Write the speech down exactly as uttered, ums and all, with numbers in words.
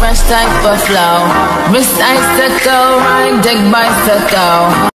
fresh type of flow. Wrist icicle, ride deck bicycle.